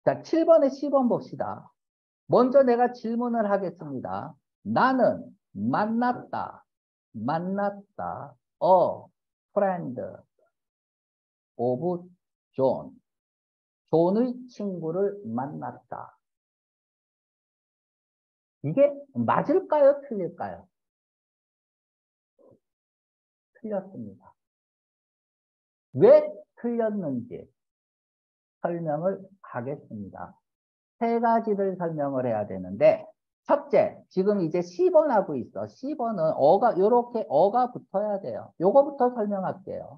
자, 7번에 10번 봅시다. 먼저 내가 질문을 하겠습니다. 나는 만났다. A friend of John. 존의 친구를 만났다. 이게 맞을까요? 틀릴까요? 틀렸습니다. 왜 틀렸는지 설명을 하겠습니다. 세 가지를 설명을 해야 되는데, 첫째, 지금 이제 10번 하고 있어. 10번은 어가, 요렇게 어가 붙어야 돼요. 요거부터 설명할게요.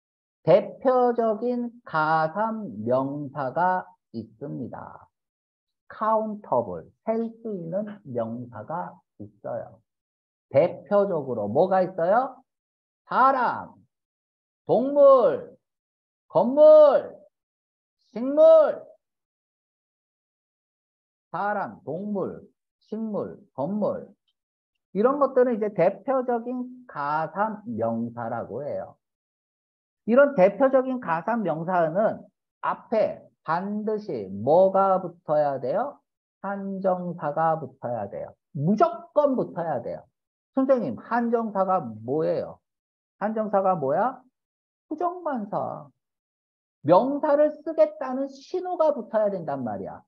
대표적인 가삼 명사가 있습니다. countable, 셀 수 있는 명사가 있어요. 대표적으로 뭐가 있어요? 사람, 동물, 건물, 식물, 사람, 동물, 식물, 건물. 이런 것들은 이제 대표적인 가삼 명사라고 해요. 이런 대표적인 가삼 명사는 앞에 반드시 뭐가 붙어야 돼요? 한정사가 붙어야 돼요. 무조건 붙어야 돼요. 선생님, 한정사가 뭐예요? 한정사가 뭐야? 부정관사. 명사를 쓰겠다는 신호가 붙어야 된단 말이야.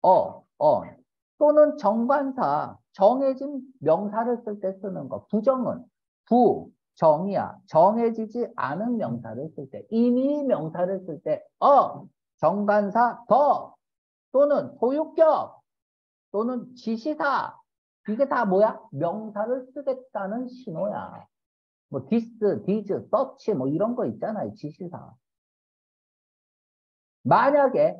또는 정관사, 정해진 명사를 쓸 때 쓰는 거. 부정은 부정이야. 정해지지 않은 명사를 쓸 때, 임의 명사를 쓸 때, 정관사, 또는 소유격, 또는 지시사. 이게 다 뭐야? 명사를 쓰겠다는 신호야. 뭐 this, these, such 뭐 이런 거 있잖아요. 지시사. 만약에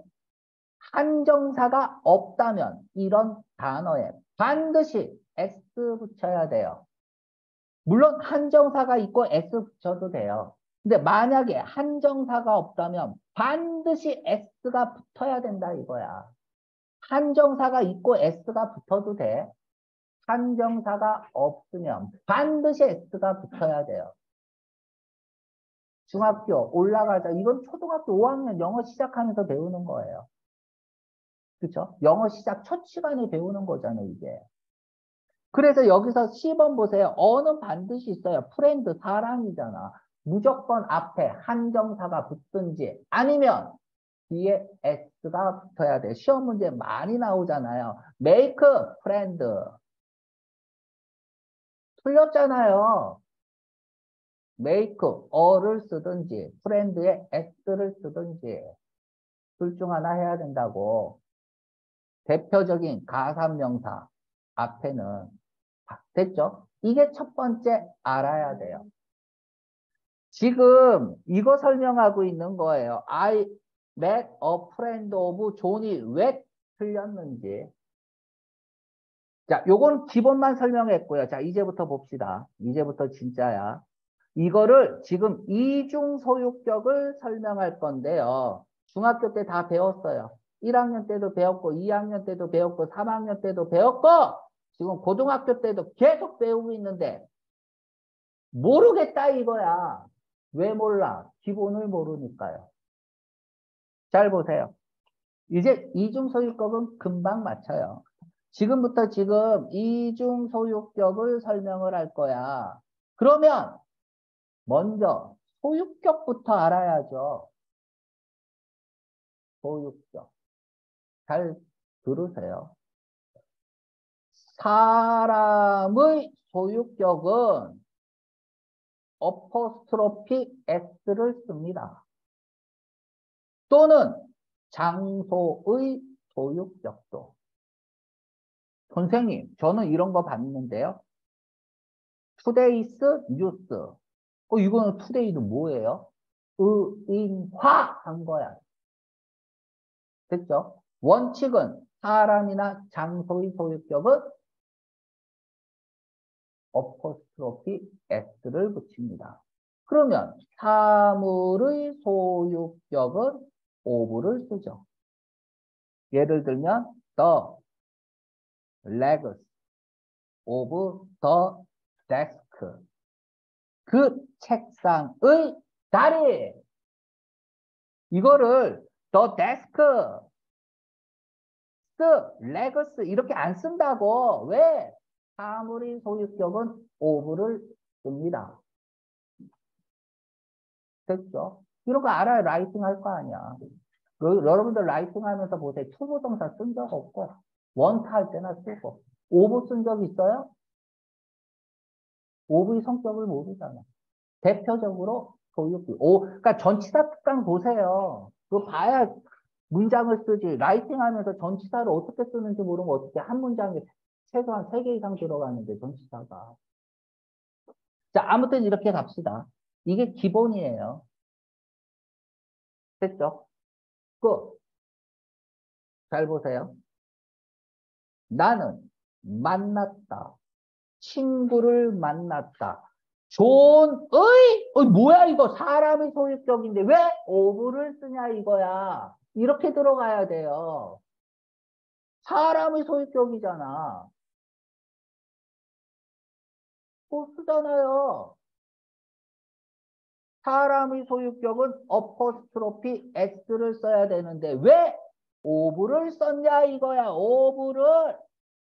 한정사가 없다면 이런 단어에 반드시 s 붙여야 돼요. 물론 한정사가 있고 s 붙여도 돼요. 근데 만약에 한정사가 없다면 반드시 s가 붙어야 된다 이거야. 한정사가 있고 s가 붙어도 돼. 한정사가 없으면 반드시 s가 붙어야 돼요. 중학교 올라가자. 이건 초등학교 5학년 영어 시작하면서 배우는 거예요. 그렇죠? 영어 시작 첫 시간에 배우는 거잖아요, 이게. 그래서 여기서 10번 보세요. 어는 반드시 있어요. 프렌드, 사랑이잖아. 무조건 앞에 한정사가 붙든지 아니면 뒤에 s가 붙어야 돼. 시험 문제 많이 나오잖아요. make friend. 틀렸잖아요. make 어를 쓰든지 friend에 s를 쓰든지 둘 중 하나 해야 된다고. 대표적인 가산명사 앞에는 됐죠? 이게 첫 번째 알아야 돼요. 지금 이거 설명하고 있는 거예요. I met a friend of John이 왜 틀렸는지. 자, 요건 기본만 설명했고요. 자, 이제부터 봅시다. 이제부터 진짜야. 이거를 지금 이중 소유격을 설명할 건데요. 중학교 때 다 배웠어요. 1학년 때도 배웠고, 2학년 때도 배웠고, 3학년 때도 배웠고, 지금 고등학교 때도 계속 배우고 있는데, 모르겠다 이거야. 왜 몰라? 기본을 모르니까요. 잘 보세요. 이제 이중 소유격은 금방 맞춰요. 지금부터 지금 이중 소유격을 설명을 할 거야. 그러면 먼저 소유격부터 알아야죠. 소유격. 잘 들으세요. 사람의 소유격은 어포스트로피 s를 씁니다. 또는 장소의 소유격도. 선생님, 저는 이런 거 봤는데요. today's news. 이거는 today는 뭐예요? 의인화한 거야. 됐죠? 원칙은 사람이나 장소의 소유격은 어포스트로피 s를 붙입니다. 그러면 사물의 소유격은 of를 쓰죠. 예를 들면 the legs of the desk. 그 책상의 자리. 이거를 the desk 레그스 이렇게 안 쓴다고. 왜? 사물의 소유격은 오브를 씁니다. 됐죠? 이런 거 알아야 라이팅 할 거 아니야. 여러분들 라이팅 하면서 보세요. 투부정사 쓴 적 없고, 원타 할 때나 쓰고. 오브 쓴 적 있어요? 오브의 성격을 모르잖아. 대표적으로 소유격. 그러니까 전치사 특강 보세요. 그거 봐야 문장을 쓰지. 라이팅 하면서 전치사를 어떻게 쓰는지 모르면 어떻게 한 문장에 최소한 3개 이상 들어가는데, 전치사가. 자, 아무튼 이렇게 갑시다. 이게 기본이에요. 됐죠? 잘 보세요. 나는 만났다. 친구를 만났다. 뭐야 이거 사람의 소유격인데 왜 오브를 쓰냐 이거야. 이렇게 들어가야 돼요. 사람의 소유격이잖아. 쓰잖아요. 사람의 소유격은 어퍼스트로피 s를 써야 되는데 왜 오브를 썼냐 이거야. 오브를.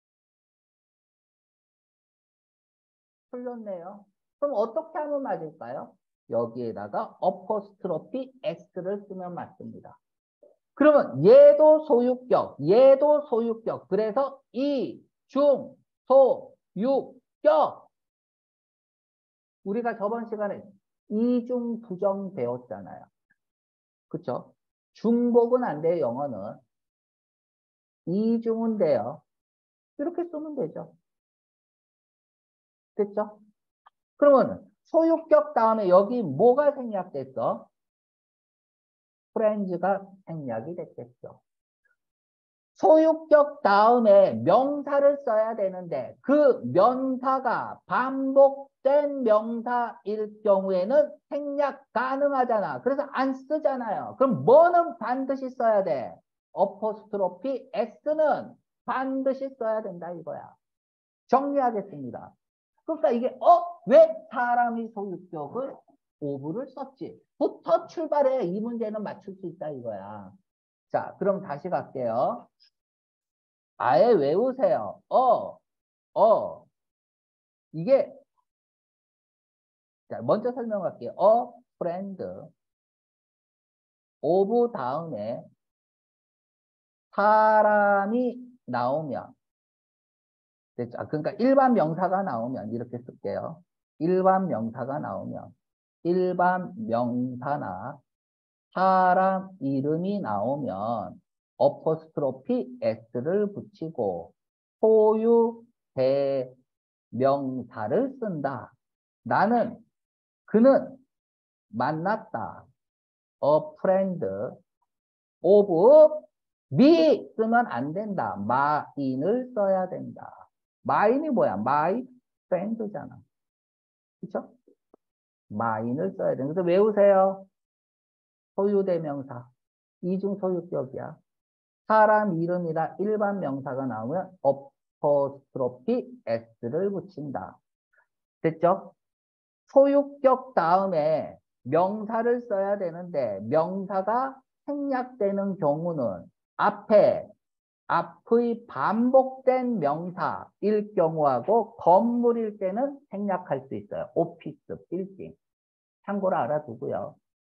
틀렸네요. 그럼 어떻게 하면 맞을까요? 여기에다가 어퍼스트로피 s를 쓰면 맞습니다. 그러면 얘도 소유격, 얘도 소유격. 그래서 이, 중, 소, 유, 격. 우리가 저번 시간에 이중 부정 배웠잖아요. 그쵸? 중복은 안 돼요, 영어는. 이중은 돼요. 이렇게 쓰면 되죠. 됐죠? 그러면 소유격 다음에 여기 뭐가 생략됐어? 프렌즈가 생략이 됐겠죠. 소유격 다음에 명사를 써야 되는데 그 명사가 반복된 명사일 경우에는 생략 가능하잖아. 그래서 안 쓰잖아요. 그럼 뭐는 반드시 써야 돼? 어포스트로피 s는 반드시 써야 된다 이거야. 정리하겠습니다. 그러니까 이게 왜 사람이 소유격을 오브를 썼지? 부터 출발해 이 문제는 맞출 수 있다 이거야. 자, 그럼 다시 갈게요. 아예 외우세요. 이게, 자, 먼저 설명할게요. friend, of 다음에 사람이 나오면, 됐죠? 그러니까 일반 명사가 나오면, 이렇게 쓸게요. 일반 명사가 나오면, 일반 명사나 사람 이름이 나오면, 어퍼스트로피 s를 붙이고, 소유 대명사를 쓴다. 나는 그는 만났다. A friend of me 쓰면 안 된다. mine을 써야 된다. mine이 뭐야? my friend잖아. 그쵸? mine을 써야 된다. 그래서 외우세요. 소유대명사. 이중 소유격이야. 사람 이름이라 일반 명사가 나오면 어퍼스트로피 s를 붙인다. 됐죠? 소유격 다음에 명사를 써야 되는데 명사가 생략되는 경우는 앞의 반복된 명사일 경우하고 건물일 때는 생략할 수 있어요. 오피스, 빌딩. 참고로 알아두고요.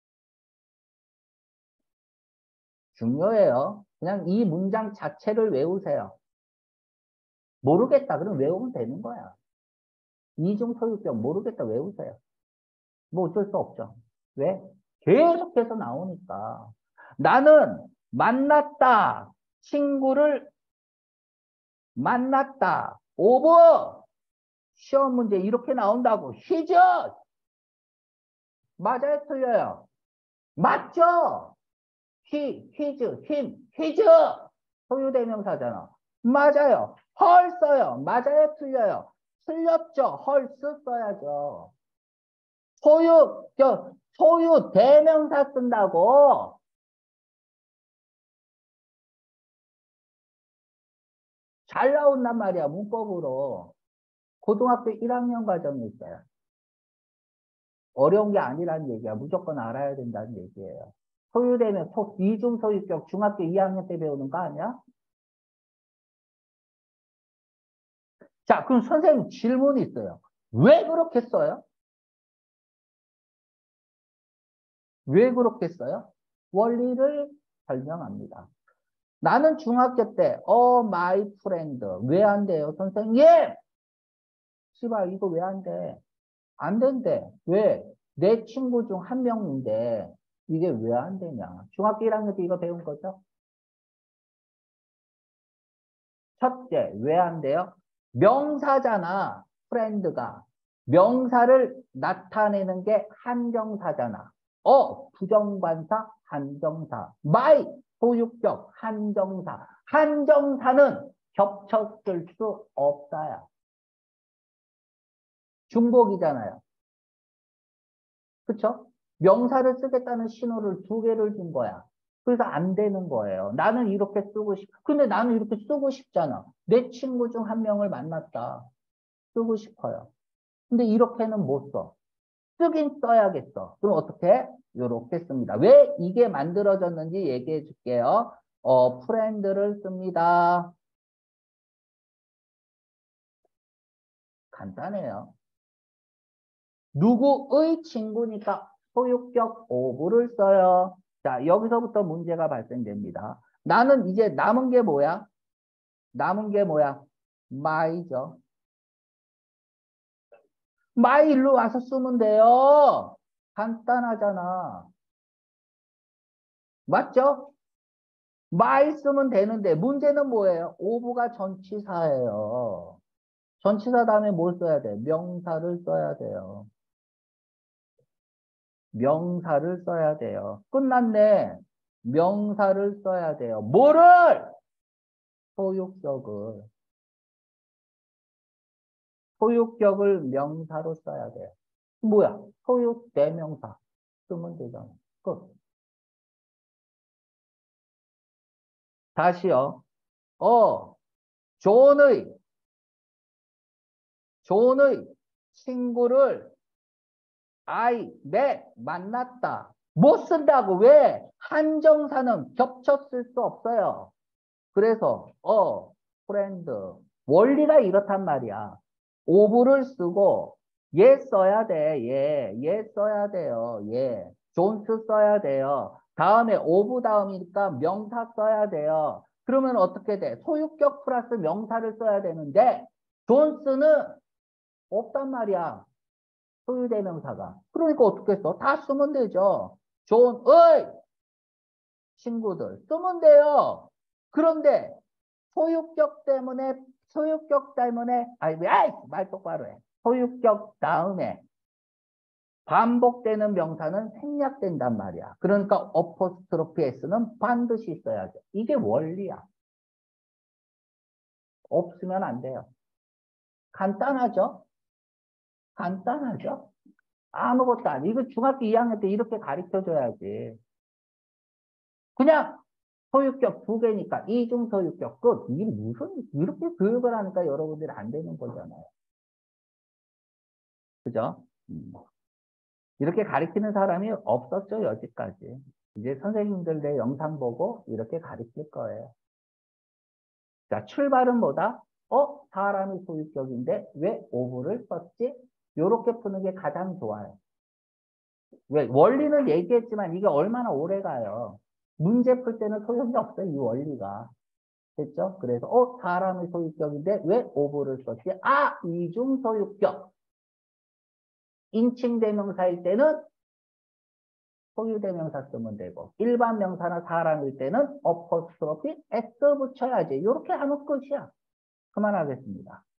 중요해요. 그냥 이 문장 자체를 외우세요. 모르겠다. 그럼 외우면 되는 거야. 이중 소유격 모르겠다. 외우세요. 뭐 어쩔 수 없죠. 왜? 계속해서 나오니까. 나는 만났다. 친구를 만났다. 오버. 시험 문제 이렇게 나온다고. 히즈. 맞아요? 틀려요? 맞죠? 히즈, 히즈. 소유대명사잖아. 맞아요. 헐 써요. 맞아요? 틀려요? 틀렸죠? 헐스 써야죠. 소유 대명사 쓴다고. 잘 나온단 말이야, 문법으로. 고등학교 1학년 과정이 있어요. 어려운 게 아니라는 얘기야. 무조건 알아야 된다는 얘기예요. 소유되면 이중 소유격 중학교 2학년 때 배우는 거 아니야? 자, 그럼 선생님 질문이 있어요. 왜 그렇게 써요? 왜 그렇게 써요? 원리를 설명합니다. 나는 중학교 때, my friend. 왜 안 돼요, 선생님? 예! 씨발, 이거 왜 안 돼? 안 된대. 왜? 내 친구 중 한 명인데, 이게 왜 안 되냐? 중학교 1학년 때 이거 배운 거죠? 첫째, 왜 안 돼요? 명사잖아, friend가. 명사를 나타내는 게 한정사잖아. 부정관사, 한정사. my, 소유격, 한정사. 한정사는 겹쳤을 수 없어요. 중복이잖아요. 그쵸? 명사를 쓰겠다는 신호를 두 개를 준 거야. 그래서 안 되는 거예요. 나는 이렇게 쓰고 근데 나는 이렇게 쓰고 싶잖아. 내 친구 중 한 명을 만났다. 쓰고 싶어요. 근데 이렇게는 못 써. 쓰긴 써야겠어. 그럼 어떻게? 요렇게 씁니다. 왜 이게 만들어졌는지 얘기해 줄게요. 프렌드를 씁니다. 간단해요. 누구의 친구니까 소유격 오브를 써요. 자, 여기서부터 문제가 발생됩니다. 나는 이제 남은 게 뭐야? 남은 게 뭐야? my죠. my 일로 와서 쓰면 돼요. 간단하잖아. 맞죠? my 쓰면 되는데 문제는 뭐예요? 오브가 전치사예요. 전치사 다음에 뭘 써야 돼? 명사를 써야 돼요. 명사를 써야 돼요. 끝났네. 명사를 써야 돼요. 뭐를? 소유격을. 소유격을 명사로 써야 돼요. 뭐야? 소유 대명사 쓰면 되잖아. 끝. 다시요. 어, 존의, 존의 친구를 met, 만났다. 못 쓴다고. 왜? 한정사는 겹쳤을 수 없어요. 그래서 friend 원리가 이렇단 말이야. 오브를 쓰고 얘 써야 돼. 얘 써야 돼요. 얘 존스 써야 돼요. 다음에 오브 다음이니까 명사 써야 돼요. 그러면 어떻게 돼? 소유격 플러스 명사를 써야 되는데 존스는 없단 말이야. 소유대명사가. 그러니까 어떻게 써? 다 쓰면 되죠. 존의 친구들 쓰면 돼요. 그런데 소유격 때문에, 아이, 말 똑바로 해. 소유격 다음에 반복되는 명사는 생략된단 말이야. 그러니까 어포스트로피 S는 반드시 있어야 돼. 이게 원리야. 없으면 안 돼요. 간단하죠? 간단하죠? 아무것도 아니야. 이거 중학교 2학년 때 이렇게 가르쳐 줘야지. 그냥 소유격 두 개니까 이중 소유격 끝. 이게 무슨 이렇게 교육을 하니까 여러분들이 안 되는 거잖아요. 그죠? 이렇게 가르치는 사람이 없었죠, 여지까지. 이제 선생님들 내 영상 보고 이렇게 가르칠 거예요. 자, 출발은 뭐다? 사람이 소유격인데 왜 오브를 썼지? 요렇게 푸는 게 가장 좋아요. 왜? 원리는 얘기했지만 이게 얼마나 오래 가요. 문제 풀 때는 소용이 없어요, 이 원리가. 됐죠? 그래서 사람의 소유격인데 왜 오브를 썼지? 이중 소유격. 인칭 대명사일 때는 소유대명사 쓰면 되고 일반 명사나 사람일 때는 어퍼스트로피 S 붙여야지. 이렇게 하면 끝이야. 그만하겠습니다.